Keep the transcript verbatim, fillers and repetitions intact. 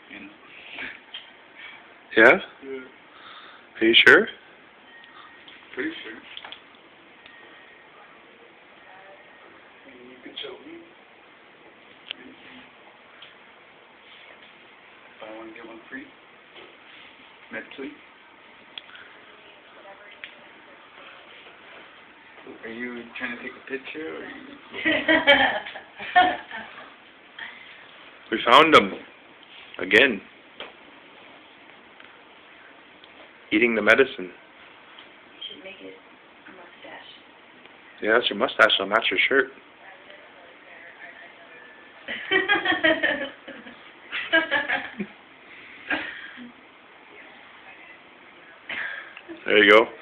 you know. Yeah? Yeah. Are you sure? Pretty sure. You could show me. If I want to get one free. Medz. Are you trying to take a picture, or are you... We found them. Again. Eating the medicine. You should make it a mustache. Yeah, that's your mustache. It'll match your shirt. There you go.